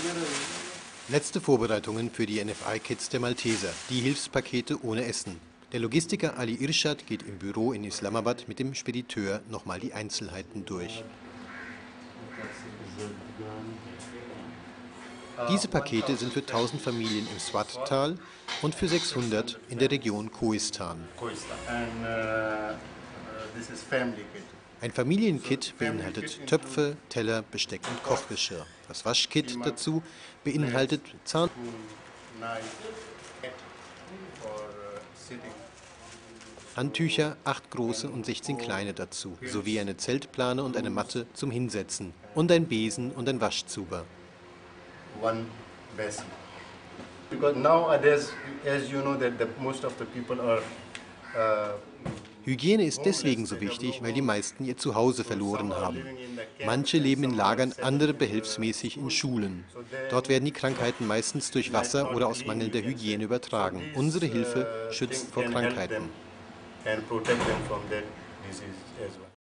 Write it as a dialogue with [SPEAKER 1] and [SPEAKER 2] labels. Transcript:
[SPEAKER 1] Letzte Vorbereitungen für die NFI-Kits der Malteser, die Hilfspakete ohne Essen. Der Logistiker Ali Irshad geht im Büro in Islamabad mit dem Spediteur nochmal die Einzelheiten durch. Diese Pakete sind für 1000 Familien im Swat-Tal und für 600 in der Region Kohistan. Ein Familienkit beinhaltet Töpfe, Teller, Besteck und Kochgeschirr. Das Waschkit dazu beinhaltet Handtücher, 8 große und 16 kleine dazu, sowie eine Zeltplane und eine Matte zum Hinsetzen und ein Besen und ein Waschzuber. Hygiene ist deswegen so wichtig, weil die meisten ihr Zuhause verloren haben. Manche leben in Lagern, andere behelfsmäßig in Schulen. Dort werden die Krankheiten meistens durch Wasser oder aus mangelnder Hygiene übertragen. Unsere Hilfe schützt vor Krankheiten.